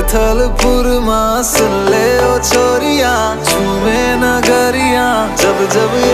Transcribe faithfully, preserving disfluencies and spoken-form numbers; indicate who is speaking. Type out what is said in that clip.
Speaker 1: थलपुर माँ सुन ले ओ छोरिया, झूमे नगरिया जब जब